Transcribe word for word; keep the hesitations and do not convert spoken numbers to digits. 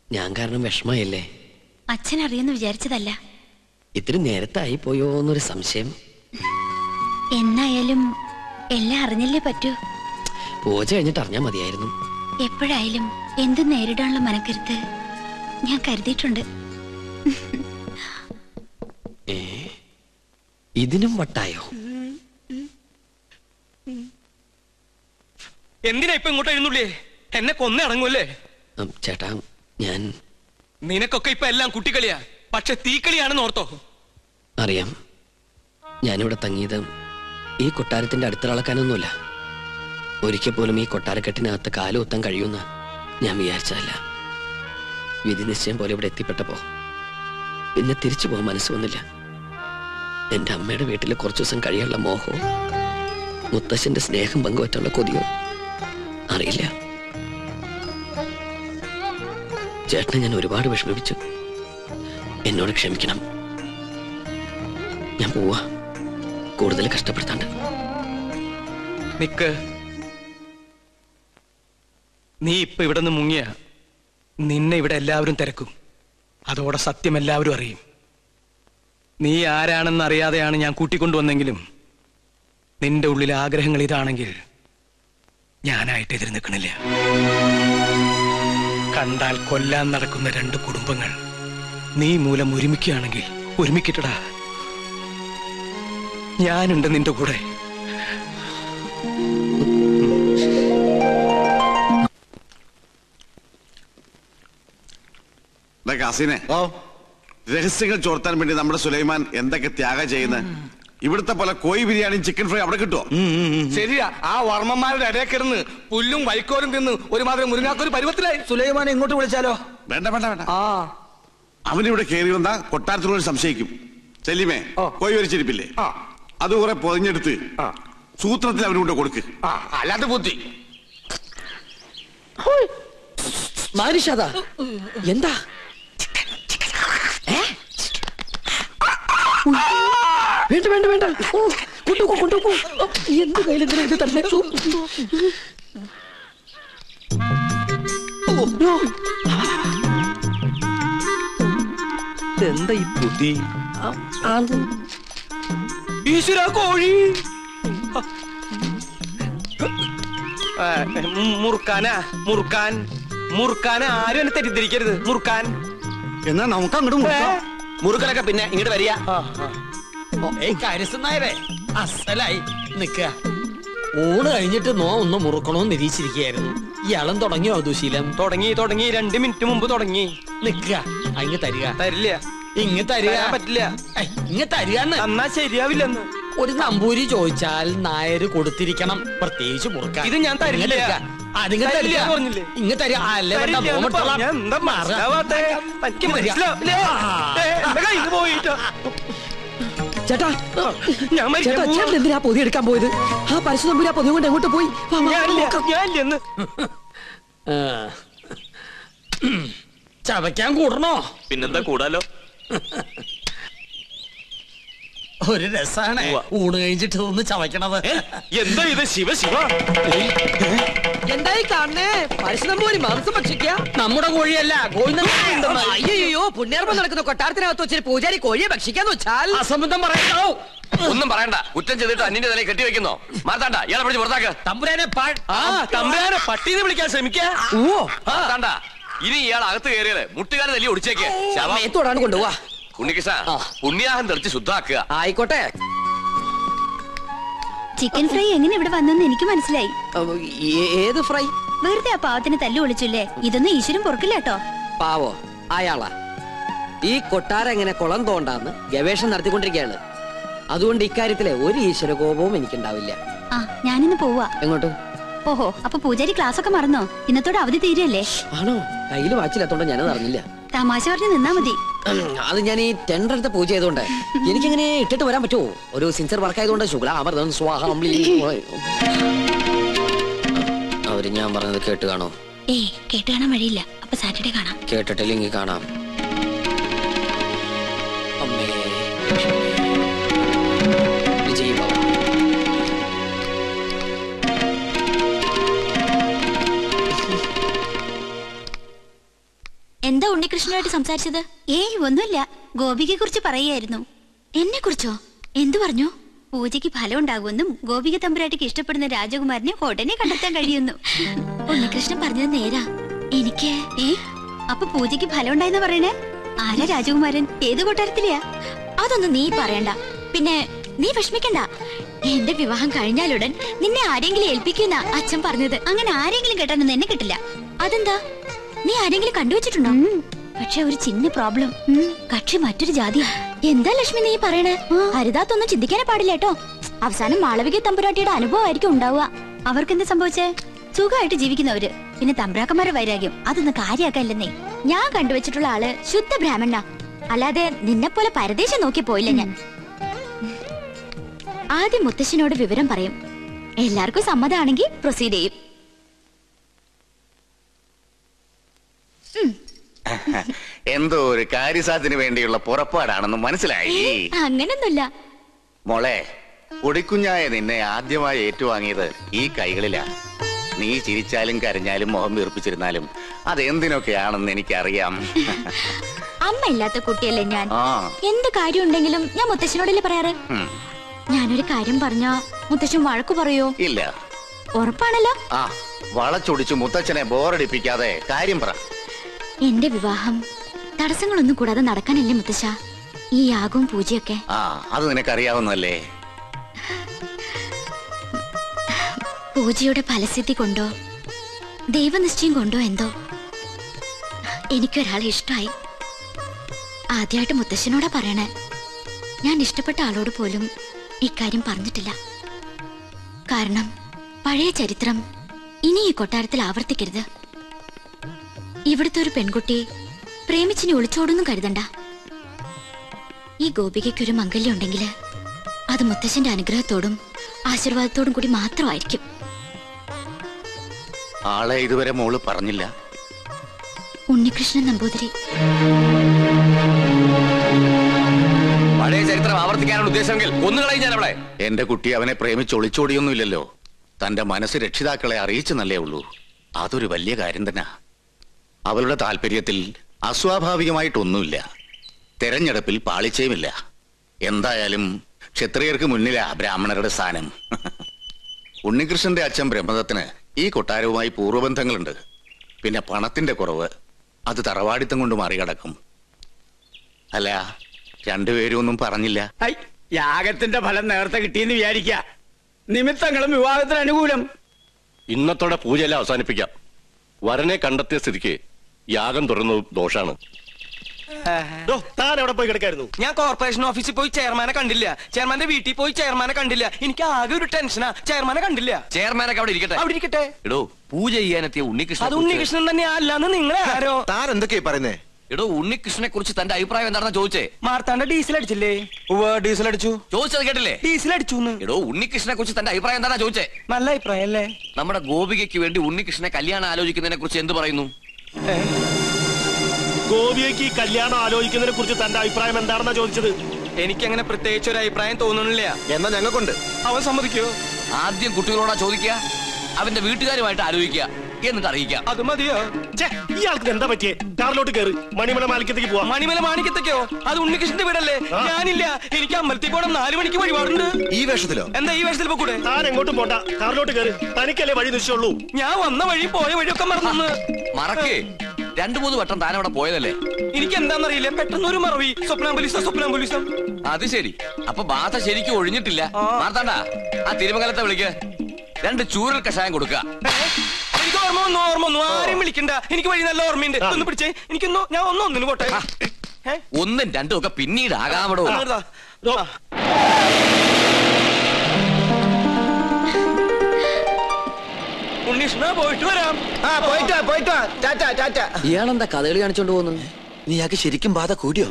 ഞാൻ കാരണം വിഷമയല്ലേ? അച്ഛൻ അറിയുന്നു വിചാരിച്ചതല്ല. ഇത്തിരി നേരത്തായി പോയോ എന്നൊരു സംശയം. എന്നായാലും എല്ലാം അറിഞ്ഞല്ലേ പറ്റൂ. പൂജ കഴിഞ്ഞിട്ട് അറിഞ്ഞാൽ മതിയായിരുന്നു. എപ്പോഴായാലും എന്തും നേരിടാനുള്ള മനക്കരുത്ത് ഞാൻ കരുതിയിട്ടുണ്ട്. ഏ ഇതിനും വട്ടായോ? എന്തിനാ ഇപ്പൊ ഇങ്ങോട്ട് എഴുന്നള്ളിയേ? എന്നെ കൊന്നേ അടങ്ങൂല്ലേ? ചേട്ടാ ഞാൻ നിനക്കൊക്കെ ഇപ്പൊ എല്ലാം കുട്ടിക്കളിയാ, പക്ഷെ തീക്കളിയാണെന്ന് ഓർത്തോ? അറിയാം. ഞാനിവിടെ തങ്ങിയത് ഈ കൊട്ടാരത്തിന്റെ അടുത്തിളക്കാനൊന്നുമില്ല. ഒരിക്കൽ പോലും ഈ കൊട്ടാരക്കെട്ടിനകത്ത് കാലുകുത്താൻ കഴിയുമെന്ന് ഞാൻ വിചാരിച്ചതല്ല. വിധി നിശ്ചയം പോലെ ഇവിടെ എത്തിപ്പെട്ടപ്പോ പിന്നെ തിരിച്ചു പോകാൻ മനസ്സ് വന്നില്ല. എന്റെ അമ്മയുടെ വീട്ടിൽ കുറച്ചു ദിവസം കഴിയാനുള്ള മോഹവും മുത്തശ്ശന്റെ സ്നേഹം പങ്കുവറ്റുള്ള കൊതിയോ അറിയില്ല. ചേട്ടനെ ഞാൻ ഒരുപാട് വിഷമിപ്പിച്ചു. എന്നോട് ക്ഷമിക്കണം. ഞാൻ പോവാ, കൂടുതൽ കഷ്ടപ്പെടുത്താണ്ട്. നിക്ക്, നീ ഇപ്പൊ ഇവിടെ നിന്ന് മുങ്ങിയ നിന്നെ ഇവിടെ എല്ലാവരും തിരക്കും. അതോടെ സത്യം എല്ലാവരും അറിയും. നീ ആരാണെന്ന് അറിയാതെയാണ് ഞാൻ കൂട്ടിക്കൊണ്ടുവന്നെങ്കിലും നിന്റെ ഉള്ളിലെ ആഗ്രഹങ്ങൾ ഇതാണെങ്കിൽ ഞാനായിട്ട് എതിര് നിൽക്കണില്ല. കണ്ടാൽ കൊല്ലാൻ നടക്കുന്ന രണ്ട് കുടുംബങ്ങൾ നീ മൂലം ഒരുമിക്കുകയാണെങ്കിൽ ഒരുമിക്കട്ടടാ. ഞാനുണ്ട് നിന്റെ കൂടെ. രഹസ്യങ്ങൾ ചോർത്താൻ വേണ്ടി നമ്മുടെ സുലൈമാൻ എന്തൊക്കെ ത്യാഗം ചെയ്യുന്നത്. ഇവിടുത്തെ പോലെ കോഴി ബിരിയാണിയും ചിക്കൻ ഫ്രൈ അവിടെ കിട്ടുമോ? ശരിയാ, ആ വർമ്മന്മാരുടെ ഇടയിൽ കിടന്ന് പുല്ലും വൈക്കോലും തിന്ന് ഒരുമാതിരി മുരുങ്ങാക്കൊരു പരുവത്തിലായി. സുലൈമാനെ ഇങ്ങോട്ട് വിളിച്ചാലോ? വേണ്ട വേണ്ട വേണ്ട. ആ അവനിവിടെ കയറി വന്നാ കൊട്ടാരത്തിനോട് സംശയിക്കും. സെലിമേ, കോഴി വരിച്ചിരിപ്പില്ലേ, അത് കുറെ പൊതിഞ്ഞെടുത്ത് സൂത്രത്തിൽ അവനുകൊണ്ട് കൊടുക്ക്. അല്ലാത്ത ബുദ്ധി. എന്താ വേണ്ട വേണ്ട വേണ്ട, കൊണ്ടുപോ കൊണ്ടുപോ. എന്ത് കയ്യിലെന്തിനാ ഇത് തന്നെ? എന്താ ഈ ബുദ്ധി? ഈശ്വര, കോഴി മുറുക്കാനാ? മുറുക്കാൻ മുറുക്കാൻ ആരും എന്നെ തെറ്റിദ്ധരിക്കരുത്. മുറുക്കാൻ എന്നാ നമുക്ക് അങ്ങോട്ട് മുറുക്കലൊക്കെ പിന്നെ ഇങ്ങോട്ട് വരിക. കാര്യസ്ഥനായരെ അസലായി നിക്ക. ഊണ് കഴിഞ്ഞിട്ട് നോ ഒന്ന് മുറുക്കണോന്ന് നിരീക്ഷിച്ചിരിക്കുകയായിരുന്നു. ഇയാളും തുടങ്ങിയോ ദുശീലം? തുടങ്ങി തുടങ്ങി രണ്ട് മിനിറ്റ് മുമ്പ് തുടങ്ങി. നിക്ക, അങ്ങ് തരിക. തരില്ല. ഇങ്ങ് തരിക. പറ്റില്ല. ഇങ്ങ് തരികന്ന്. എന്നാ ശരിയാവില്ലെന്ന്. ഒരു നമ്പൂരി ചോദിച്ചാൽ നായര് കൊടുത്തിരിക്കണം, പ്രത്യേകിച്ച് മുറുക്കാൻ. ഇത് ഞാൻ തരില്ല. അതിങ്ങ് തരില്ല പറഞ്ഞില്ലേ? ഇങ്ങ് തരിക. അല്ലേ ചേട്ടാ, ചേട്ടാ ചേട്ടൻ എന്തിനാ പൊതി എടുക്കാൻ പോയത്? ആ പരശു നമ്പൂരി ആ പൊതി കൊണ്ട് എങ്ങോട്ട് പോയി? ചവയ്ക്കാൻ കൂടണോ? പിന്നെന്താ കൂടാലോ. ഒരു രസാണ് ഊണ് കഴിഞ്ഞിട്ട് ഒന്ന് ചവയ്ക്കണത്. എന്താ ഇത്? ശിവ ശിവ, എന്തായി കാണണേ? പരശുനമ്പൂരി മാംസം ഭക്ഷിക്ക? നമ്മുടെ കോഴിയല്ല, അയ്യോ, പുണ്യാർമ്മം നടക്കുന്ന കൊട്ടാരത്തിനകത്ത് വെച്ചൊരു പൂജാരി കോഴിയെ ഭക്ഷിക്കാന്ന് വെച്ചാൽ അസംബന്ധം പറയണ്ടോ? ഒന്നും പറയണ്ട. കുറ്റം ചെയ്തിട്ട് അന്യന്റെ തലയിൽ കെട്ടിവെക്കുന്നോ? മാർത്താണ്ട, ഇയാളെ പിടിച്ച് പുറത്താക്ക്. തമ്പുരാനെ തമ്പുരാനെ പട്ടീനെ വിളിക്കാൻ ശ്രമിക്കാ. മാർത്താണ്ട, ഇനി ഇയാൾ അകത്ത് കയറിയത് മുട്ടുകാരെ തല്ലി ഒടിച്ചേക്ക്. മേത്തോടാണ് കൊണ്ടുപോവാ. ഉണ്ണികൃഷ്ണ, പുണ്യാഹം തെളിച്ച് ശുദ്ധാക്കുക. ആയിക്കോട്ടെ. ചിക്കൻ ഫ്രൈ എങ്ങനെ ഇവിടെ വന്നെന്ന് എനിക്ക് മനസ്സിലായി. ഏത് ഫ്രൈ? വെറുതെ ആ പാവത്തിന് തല്ലു വിളിച്ചില്ലേ? ഇതൊന്നും ഈശ്വരൻ പൊറുക്കില്ല കേട്ടോ. പാവോ അയാളാ. ഈ കൊട്ടാരം എങ്ങനെ കുളം തോണ്ടാന്ന് ഗവേഷണം നടത്തിക്കൊണ്ടിരിക്കുകയാണ്. അതുകൊണ്ട് ഇക്കാര്യത്തിലെ ഒരു ഈശ്വര കോപവും എനിക്കുണ്ടാവില്ല. ആ, ഞാനിന്ന് പോവാ. എങ്ങോട്ട്? ഓഹോ, അപ്പൊ പൂജാരി ക്ലാസ് ഒക്കെ മറന്നോ? ഇന്നത്തോടെ അവധി തീരല്ലേ? ആണോ? കയ്യിൽ വാച്ചില്ലാത്തോണ്ട് ഞാനത് അറിഞ്ഞില്ല. തമാശ പറഞ്ഞ് നിന്നാ മതി. അത് ഞാൻ ഈ ടെൻഡർ എടുത്ത പൂജ ചെയ്തോണ്ട് എനിക്കിങ്ങനെ ഇട്ടിട്ട് വരാൻ പറ്റുമോ? ഒരു സിൻസിയർ വർക്ക് ആയതുകൊണ്ട് ശുക്ലാമൃതം സ്വാഹം. അവര് ഞാൻ പറഞ്ഞത് കേട്ട് കാണോ? ഏയ്, കേട്ട് കാണാൻ വഴിയില്ല. അപ്പൊ സാറ്റർഡേ കാണാം. കേട്ടിട്ടില്ലെങ്കിൽ കാണാം. അമ്മേ വിജയ് ബാബ. എന്താ ഉണ്ണികൃഷ്ണനായിട്ട് സംസാരിച്ചത്? ഏയ് ഒന്നുമില്ല, ഗോപികയെ കുറിച്ച് പറയായിരുന്നു. എന്നെ കുറിച്ചോ? എന്തു പറഞ്ഞു? പൂജയ്ക്ക് ഫലം ഉണ്ടാകുമെന്നും ഗോപിക തമ്പുരാട്ടിക്ക് ഇഷ്ടപ്പെടുന്ന രാജകുമാരനെ ഉടനെ കണ്ടെത്താൻ കഴിയുന്നു. ഉണ്ണികൃഷ്ണൻ പറഞ്ഞത് നേരാ. എനിക്ക് ഏ അപ്പൊ പൂജയ്ക്ക് ഫലം ഉണ്ടായെന്ന് പറയണേ? ആരാ രാജകുമാരൻ? ഏത് കൊട്ടാരത്തിലെയാ? അതൊന്നും നീ പറയണ്ട. പിന്നെ നീ വിഷമിക്കണ്ട. എന്റെ വിവാഹം കഴിഞ്ഞാലുടൻ നിന്നെ ആരെങ്കിലും ഏൽപ്പിക്കുന്ന അച്ഛൻ പറഞ്ഞത്. അങ്ങനെ ആരെങ്കിലും കേട്ടാനൊന്നും എന്നെ കിട്ടില്ല. അതെന്താ? നീ ആരെങ്കിലും കണ്ടുവച്ചിട്ടുണ്ടോ? പക്ഷെ ഒരു ചിന്ന പ്രോബ്ലം. കക്ഷി മറ്റൊരു ജാതിയാ. എന്താ ലക്ഷ്മി നീ പറയണേ? ഹരിതാത്തൊന്നും ചിന്തിക്കാനേ പാടില്ല കേട്ടോ. അവസാനം മാളവിക തമ്പുരാട്ടിയുടെ അനുഭവമായിരിക്കും ഉണ്ടാവുക. അവർക്ക് എന്താ സംഭവിച്ചേ? സുഖമായിട്ട് ജീവിക്കുന്നവര്. പിന്നെ തമ്പ്രാക്കന്മാരുടെ വൈരാഗ്യം അതൊന്നും കാര്യാക്കല്ലെന്നേ. ഞാൻ കണ്ടുവച്ചിട്ടുള്ള ആള് ശുദ്ധ ബ്രാഹ്മണ. അല്ലാതെ നിന്നെ പോലെ പരദേശം നോക്കി പോയില്ല ഞാൻ. ആദ്യം മുത്തശ്ശനോട് വിവരം പറയും. എല്ലാവർക്കും സമ്മതമാണെങ്കിൽ പ്രൊസീഡ് ചെയ്യും. എന്തോ ഒരു കാര്യസാധ്യത്തിന് വേണ്ടിയുള്ള പുറപ്പാടാണെന്ന് മനസ്സിലായി. അങ്ങനൊന്നുമില്ല മോളെ. പൊടിക്കുഞ്ഞായ നിന്നെ ആദ്യമായി ഏറ്റുവാങ്ങിയത് ഈ കൈകളിലാ. നീ ചിരിച്ചാലും കരഞ്ഞാലും മുഖം വീർപ്പിച്ചിരുന്നാലും അതെന്തിനൊക്കെയാണെന്ന് എനിക്കറിയാം. അമ്മ ഇല്ലാത്ത കുട്ടിയല്ലേ ഞാൻ. ആ എന്ത് കാര്യം ഉണ്ടെങ്കിലും ഞാൻ മുത്തശ്ശനോടല്ലേ പറയാറ്. ഉം. ഞാനൊരു കാര്യം പറഞ്ഞാ മുത്തശ്ശൻ വഴക്കു പറയോ? ഇല്ല. ഉറപ്പാണല്ലോ. ആ വളച്ചൊടിച്ചു മുത്തച്ഛനെ ബോറടിപ്പിക്കാതെ കാര്യം പറ. എന്റെ വിവാഹം തടസ്സങ്ങളൊന്നും കൂടാതെ നടക്കാനല്ലേ മുത്തശ്ശ ഈ യാഗവും പൂജയൊക്കെ? ആ അത് നിനക്കറിയാവുന്നല്ലേ. പൂജയുടെ ഫലസിദ്ധി കൊണ്ടോ ദൈവനിശ്ചയം കൊണ്ടോ എന്തോ എനിക്കൊരാളെ ഇഷ്ടമായി. ആദ്യമായിട്ട് മുത്തശ്ശനോടാ പറയണേ. ഞാൻ ഇഷ്ടപ്പെട്ട ആളോട് പോലും ഇക്കാര്യം പറഞ്ഞിട്ടില്ല. കാരണം പഴയ ചരിത്രം ഇനി ഈ കൊട്ടാരത്തിൽ ആവർത്തിക്കരുത്. ഇവിടുത്തെ ഒരു പെൺകുട്ടി പ്രേമിച്ചിനെ ഒളിച്ചോടൊന്നും കരുതണ്ട. ഈ ഗോപികയ്ക്കൊരു മംഗല്യം ഉണ്ടെങ്കിൽ അത് മുത്തശ്ശന്റെ അനുഗ്രഹത്തോടും ആശീർവാദത്തോടും കൂടി മാത്രമായിരിക്കും. ആളെ ഇതുവരെ മോള് പറഞ്ഞില്ല. ഉണ്ണികൃഷ്ണൻ നമ്പൂതിരി. പഴയ ചരിത്രം ആവർത്തിക്കാനുള്ള ഉദ്ദേശമെങ്കിൽ ഒന്നുകളയും ഞാൻ അവളെ. എന്റെ കുട്ടി അവനെ പ്രേമിച്ച് ഒളിച്ചോടിയൊന്നുമില്ലല്ലോ. തന്റെ മനസ്സ് രക്ഷിതാക്കളെ അറിയിച്ചെന്നല്ലേ ഉള്ളൂ. അതൊരു വലിയ കാര്യം തന്നെ. അവളുടെ താല്പര്യത്തിൽ അസ്വാഭാവികമായിട്ടൊന്നുമില്ല. തെരഞ്ഞെടുപ്പിൽ പാളിച്ചയുമില്ല. എന്തായാലും ക്ഷത്രിയർക്ക് മുന്നിലാ ബ്രാഹ്മണരുടെ സ്ഥാനം. ഉണ്ണികൃഷ്ണന്റെ അച്ഛൻ ബ്രഹ്മദത്തിന് ഈ കൊട്ടാരവുമായി പൂർവ്വബന്ധങ്ങളുണ്ട്. പിന്നെ പണത്തിന്റെ കുറവ് അത് തറവാടിത്തം കൊണ്ട് മറികടക്കും. അല്ല, രണ്ടുപേരും ഒന്നും പറഞ്ഞില്ല. യാഗത്തിന്റെ ഫലം നേരത്തെ കിട്ടിയെന്ന് വിചാരിക്ക. നിമിത്തങ്ങളും വിവാഹത്തിന് അനുകൂലം. ഇന്നത്തോടെ പൂജയെല്ലാം അവസാനിപ്പിക്കാം. വരനെ കണ്ടെത്തിയ സ്ഥിതിക്ക് യാഗം തുറന്നു ദോഷാണ്. താൻ എവിടെ പോയി കിടക്കായിരുന്നു? ഞാൻ കോർപ്പറേഷൻ ഓഫീസിൽ പോയി ചെയർമാനെ കണ്ടില്ല. ചെയർമാന്റെ വീട്ടിൽ പോയി ചെയർമാനെ കണ്ടില്ല. എനിക്ക് ആകെ ഒരു ടെൻഷനാ. ചെയർമാനെ കണ്ടില്ല. ചെയർമാനൊക്കെ അവിടെ ഇരിക്കട്ടെ. അവിടെ ഇരിക്കട്ടെ. എടോ, പൂജ ചെയ്യാനെത്തിയ ഉണ്ണികൃഷ്ണൻ. അത് ഉണ്ണികൃഷ്ണൻ തന്നെ അല്ലാന്ന് നിങ്ങളെ ആരോ? താൻ എന്തൊക്കെയാ പറയുന്നേ? എടോ, ഉണ്ണികൃഷ്ണനെ കുറിച്ച് തന്റെ അഭിപ്രായം എന്താണെന്ന് ചോദിച്ചേ. മാർത്താണ്ട ഡീസൽ അടിച്ചില്ലേ? ഡീസൽ അടിച്ചു. ചോദിച്ചത് കേട്ടില്ലേ? ഡീസൽ അടിച്ചു. എടോ, ഉണ്ണികൃഷ്ണനെ കുറിച്ച് തന്റെ അഭിപ്രായം എന്താണെന്ന് ചോദിച്ചേ. നല്ല അഭിപ്രായം അല്ലേ? നമ്മുടെ ഗോപികയ്ക്ക് വേണ്ടി ഉണ്ണികൃഷ്ണനെ കല്യാണം ആലോചിക്കുന്നതിനെ കുറിച്ച് എന്ത് പറയുന്നു? ഗോപികയ്ക്ക് കല്യാണം ആലോചിക്കുന്നതിനെ കുറിച്ച് തന്റെ അഭിപ്രായം എന്താണെന്നാ ചോദിച്ചത്. എനിക്കങ്ങനെ പ്രത്യേകിച്ച് ഒരു അഭിപ്രായം തോന്നുന്നില്ല. എന്നാ ഞങ്ങൾക്കുണ്ട്. അവൻ സമ്മതിക്കോ? ആദ്യം കുട്ടികളോടാ ചോദിക്കുക, അവന്റെ വീട്ടുകാരുമായിട്ട് ആലോചിക്കുക, എന്നിട്ട് അറിയിക്കാം. അത് മതിയോ? ഇയാൾക്ക് എന്താ പറ്റിയേ? കാറിലോട്ട് കയറി മണിമല മാണിക്കത്തേക്ക് പോവാം. മണിമല മാണിക്കത്തേക്കോ? അത് ഉണ്ണികൃഷ്ണന്റെ വീടല്ലേ? ഞാനില്ല. എനിക്ക് അമ്പലത്തിൽ പോകണം. നാലു മണിക്ക് വഴിപാടുണ്ട്. ഈ വേഷത്തിലോ? എന്താ ഈ വേഷത്തിൽ പോകൂടെ? താൻ എങ്ങോട്ടും പോണ്ട, കാറിലോട്ട് കയറി. തനിക്കല്ലേ വഴി നിശ്ചയുള്ളൂ. ഞാൻ വന്ന വഴി പോയ വഴിയൊക്കെ മറന്നു. മറക്കേ? രണ്ടു മൂന്ന് വട്ടം താൻ അവിടെ പോയതല്ലേ? എനിക്ക് എന്താണെന്നറിയില്ല. പെട്ടെന്ന് ഒരു മറവി. സ്വപ്നാംബുലിസം സ്വപ്നാംബുലിസം. അത് ശരി. അപ്പൊ ബാധ ശരിക്കും ഒഴിഞ്ഞിട്ടില്ല. മാർത്താണ്ട, ആ തിരുമംഗലത്തെ വിളിക്ക്. രണ്ട് ചൂരൽ കഷായം കൊടുക്കുക. എനിക്ക് ഓർമ്മ ഒന്നും ഓർമ്മ ഒന്നും ആരെയും വിളിക്കണ്ട. എനിക്ക് വഴി നല്ല ഓർമ്മയുണ്ട്. ഒന്ന് പിടിച്ചേ. എനിക്കൊന്നോ ഞാൻ ഒന്നും ഒന്നിന് പോട്ടെ. ഒന്നും രണ്ടും ഒക്കെ പിന്നീട് ആകാമടോ. ഉണ്ണീഷ്ണ പോയിട്ട് വരാം. പോയിട്ട് പോയിട്ട് ടാറ്റ ടാറ്റ. ഇയാളെന്താ കഥകളി കാണിച്ചോണ്ട് പോകുന്നു? നീ ആക്ക് ശരിക്കും ബാധ കൂടിയോ?